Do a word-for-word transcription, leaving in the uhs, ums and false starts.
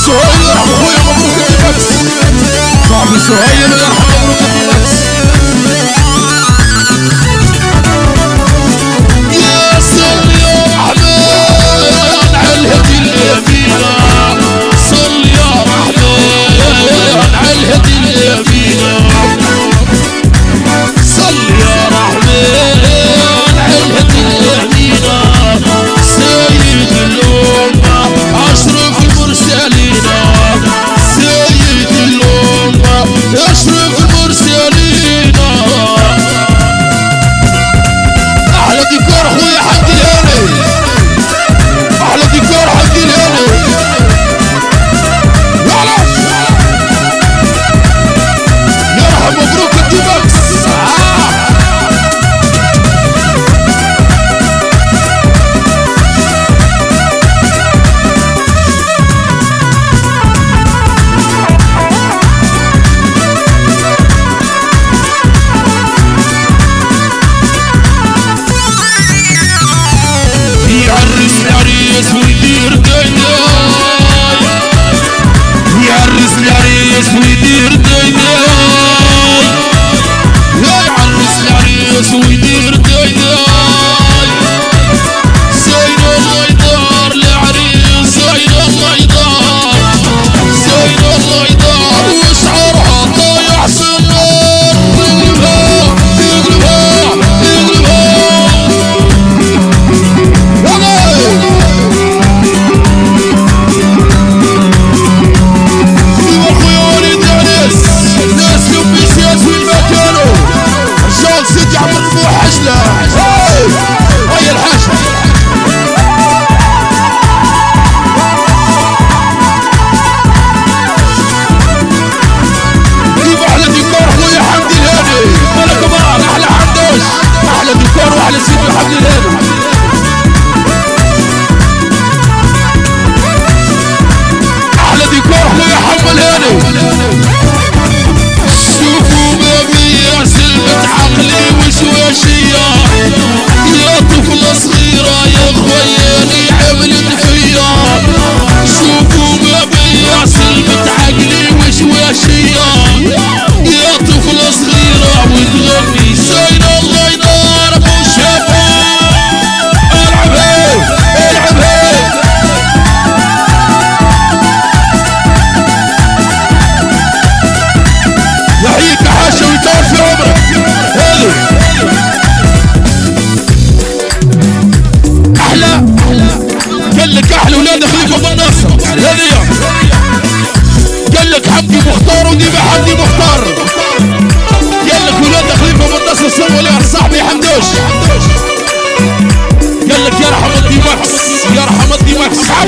سهيل يرحم اخويا مبروك الديماكس. صاحبي سهيل يرحم مبروك الديماكس. يا صل يا رحمن على الهدي اليمينة، صل يا رحمن على الهدي اليمينة، صل يا رحمن على الهدي اليمينة، سيد الأمة أشرف المرسلين، سيد الأمة أشرف المرسلين. أحلى ديكور أخويا حمدي الهاني، أحلى ديكور حمدي الهاني. يرحم مبروك الديماكس. يعرس العريس ويدير دنياي، يعرس العريس ويدير دنياي، يعرس العريس ويدير دنياي. زين الله يدار العريس، زين الله يدار، زين الله يدار، وشعرها طايح سنار. يقلبها يقلبها يقلبها ناس لبسيات وين ما كانوا، رجال سيدي عمر الموحشلة. هاي الحاشا جيب احلى ديكور اخويا حمدي الهاني. مالا كمان احلى حمدوش، احلى ديكور واحلى سيدي حمدي الهاني. احلى ديكور اخويا حمد الهاني. شوفوا بابي يا سلمة عقلي وشواشية، يا طفلة صغيرة يا خوياني عملت فيا. شوفوا بابي يا سلمة عقلي وشواشية، يا طفلة صغيرة وتغني زين الله يدار ابو شباب. العب هيك العب هيك. يحييك حاشا ويطول في عمرك. هذه احلى، قال لك احلى ولاد خليفه بن ناصر. هذه قال لك حمدي مختار وديما حمدي مختار. قال لك ولاد خليفه بن ناصر سووا لي صاحبي حمدوش. قال لك يرحم الديماكس، يرحم الديماكس.